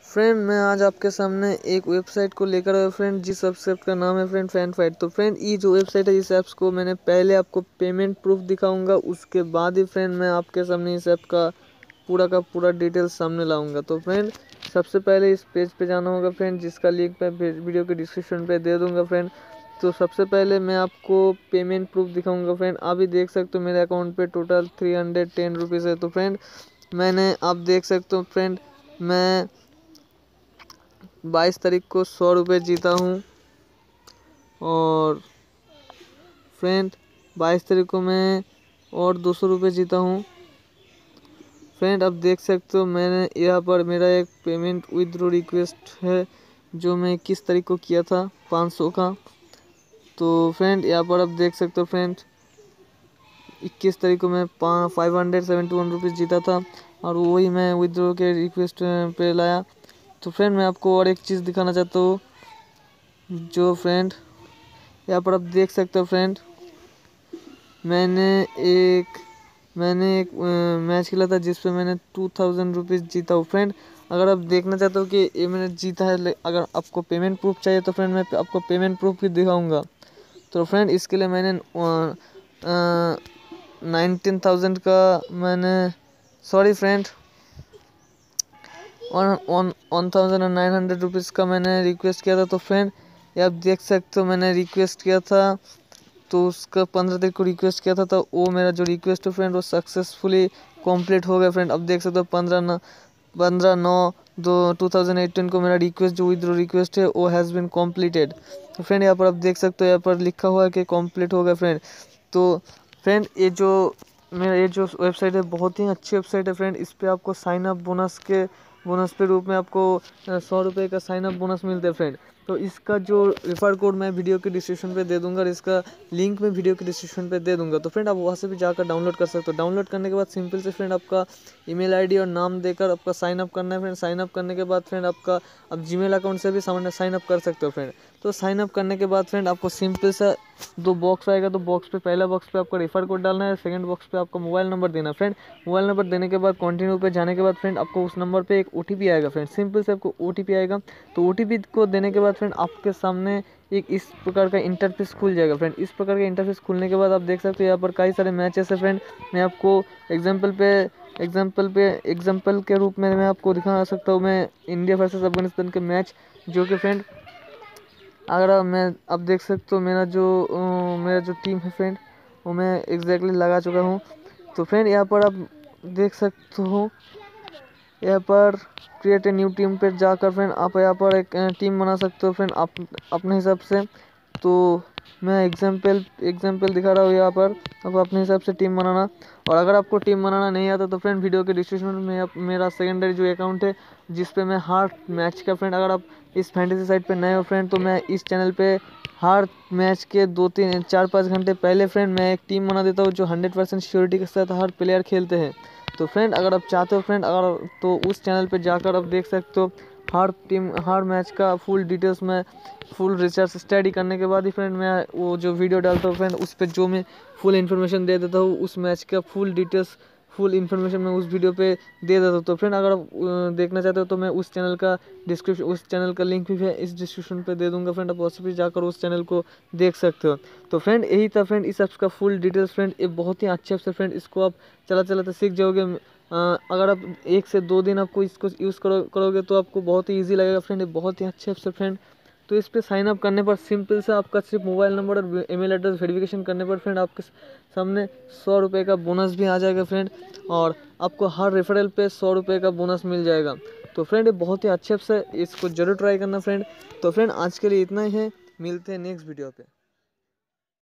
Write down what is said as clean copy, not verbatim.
Friend मैं आज आपके सामने एक वेबसाइट को लेकर आया फ्रेंड, जिस वेबसाइट का नाम है फ्रेंड फैनफाइट। तो फ्रेंड ये जो वेबसाइट है, इस ऐप्स को मैंने पहले आपको पेमेंट प्रूफ दिखाऊंगा, उसके बाद ही फ्रेंड मैं आपके सामने इस ऐप का पूरा डिटेल्स सामने लाऊंगा। तो फ्रेंड सबसे पहले इस पेज पे जाना होगा फ्रेंड, जिसका लिंक मैं वीडियो के डिस्क्रिप्शन पे दे दूंगा फ्रेंड। तो सबसे पहले मैं आपको पेमेंट प्रूफ दिखाऊंगा फ्रेंड। अभी देख सकते हो मेरे अकाउंट पे टोटल 310 रुपीज़ है। तो फ्रेंड मैंने आप देख सकते हो फ्रेंड, मैं 22 तारीख को 100 रुपये जीता हूँ। और फ्रेंड 22 तारीख को मैं और 200 रुपये जीता हूँ। फ्रेंड अब देख सकते हो मैंने यहाँ पर मेरा एक पेमेंट विथड्रॉ रिक्वेस्ट है, जो मैं 21 तारीख को किया था 500 का। तो फ्रेंड यहाँ पर आप देख सकते हो फ्रेंड 21 तारीख को मैं 571 रुपीज़ जीता था, और वही मैं विथड्रॉ के रिक्वेस्ट पे लाया। तो फ्रेंड मैं आपको और एक चीज़ दिखाना चाहता हूँ, जो फ्रेंड यहाँ पर आप देख सकते हो फ्रेंड, मैंने एक मैच खेला था जिसपे मैंने 2000 रुपीज़ जीता हूँ। फ्रेंड अगर आप देखना चाहते हो कि ये मैंने जीता है, अगर आपको पेमेंट प्रूफ चाहिए तो फ्रेंड मैं आपको पेमेंट प्रूफ भी दिखाऊंगा। तो फ्रेंड इसके लिए मैंने 19,000 का मैंने सॉरी फ्रेंड 1900 रुपीज़ का मैंने रिक्वेस्ट किया था। तो फ्रेंड ये आप देख सकते हो मैंने रिक्वेस्ट किया था, तो उसका 15 तारीख को रिक्वेस्ट किया था, तो वो मेरा जो रिक्वेस्ट है फ्रेंड वो सक्सेसफुली कंप्लीट हो गया। फ्रेंड अब देख सकते हो 15/9/2018 को मेरा रिक्वेस्ट जो विथड्रॉ रिक्वेस्ट है वो हैज़ बीन कम्प्लीटेड। तो फ्रेंड यहाँ पर आप देख सकते हो, यहाँ पर लिखा हुआ है कि कंप्लीट हो गया फ्रेंड। तो फ्रेंड ये जो वेबसाइट है बहुत ही अच्छी वेबसाइट है फ्रेंड। इस पर आपको साइन अप बोनस के रूप में आपको 100 रुपये का साइन अप बोनस मिलता है फ्रेंड। तो इसका जो रेफर कोड मैं वीडियो के डिस्क्रिप्शन पे दे दूंगा, और इसका लिंक मैं वीडियो के डिस्क्रिप्शन पे दे दूंगा। तो फ्रेंड आप वहाँ से भी जाकर डाउनलोड कर सकते हो। डाउनलोड करने के बाद सिंपल से फ्रेंड आपका ईमेल आईडी और नाम देकर आपका साइन अप करना है फ्रेंड। साइन अप करने के बाद फ्रेंड आपका आप जीमेल अकाउंट से भी साइन अप कर सकते हो फ्रेंड। तो साइन अप करने के बाद फ्रेंड आपको सिंपल सा 2 बॉक्स आएगा। तो बॉक्स पे पहला बॉक्स पे आपका रेफर कोड डालना है, सेकंड बॉक्स पे आपका मोबाइल नंबर देना है फ्रेंड। मोबाइल नंबर देने के बाद कंटिन्यू पे जाने के बाद फ्रेंड आपको उस नंबर पे एक ओटीपी आएगा फ्रेंड। सिंपल से आपको ओटीपी आएगा। तो ओटीपी को देने के बाद फ्रेंड आपके सामने एक इस प्रकार का इंटरफेस खुल जाएगा फ्रेंड। इस प्रकार का इंटरफेस खुलने के बाद आप देख सकते हो यहाँ पर कई सारे मैचेस है फ्रेंड। मैं आपको एग्जाम्पल के रूप में मैं आपको दिखा सकता हूँ। मैं इंडिया वर्सेस अफगानिस्तान के मैच, जो कि फ्रेंड अगर मैं आप देख सकते हो मेरा जो टीम है फ्रेंड वो मैं एग्जैक्टली लगा चुका हूँ। तो फ्रेंड यहाँ पर आप देख सकते हो, यहाँ पर क्रिएट ए न्यू टीम पे जाकर फ्रेंड आप यहाँ पर एक टीम बना सकते हो फ्रेंड आप अपने हिसाब से। तो मैं एग्जाम्पल दिखा रहा हूँ यहाँ पर, आप अपने हिसाब से टीम बनाना। और अगर आपको टीम बनाना नहीं आता तो फ्रेंड वीडियो के डिस्क्रिप्शन में मेरा सेकेंडरी जो अकाउंट है, जिस पे मैं हर मैच का फ्रेंड, अगर आप इस फैंटेसी साइट पे नए हो फ्रेंड, तो मैं इस चैनल पे हर मैच के 2-3-4-5 घंटे पहले फ्रेंड मैं एक टीम बना देता हूँ, जो 100% श्योरिटी के साथ हर प्लेयर खेलते हैं। तो फ्रेंड अगर आप चाहते हो फ्रेंड तो उस चैनल पे जाकर आप देख सकते हो हर मैच का फुल डिटेल्स में फुल रिसर्च स्टडी करने के बाद ही फ्रेंड मैं वो जो वीडियो डालता हूँ फ्रेंड, उस पर जो मैं फुल इन्फॉर्मेशन दे देता हूँ, उस मैच का फुल डिटेल्स फुल इन्फॉर्मेशन मैं उस वीडियो पे दे देता हूँ। तो फ्रेंड अगर आप देखना चाहते हो तो मैं उस चैनल का लिंक भी इस डिस्क्रिप्शन पे दे दूंगा फ्रेंड। आप वहाँ भी जाकर उस चैनल को देख सकते हो। तो फ्रेंड यही था फ्रेंड इस ऐप्स का फुल डिटेल्स फ्रेंड। ये बहुत ही अच्छे ऐप्स है फ्रेंड, इसको आप चलाते सीख जाओगे। अगर आप 1 से 2 दिन आपको इसको यूज़ करोगे तो आपको बहुत ही ईजी लगेगा फ्रेंड। ये बहुत ही अच्छे ऐप्स है फ्रेंड। तो इस पर साइन अप करने पर सिंपल से आपका सिर्फ मोबाइल नंबर और ईमेल एड्रेस वेरिफिकेशन करने पर फ्रेंड आपके सामने 100 रुपये का बोनस भी आ जाएगा फ्रेंड, और आपको हर रेफरल पे 100 रुपये का बोनस मिल जाएगा। तो फ्रेंड ये बहुत ही अच्छे ऐप्स है, इसको जरूर ट्राई करना फ्रेंड। तो फ्रेंड आज के लिए इतना ही है, मिलते हैं नेक्स्ट वीडियो पे।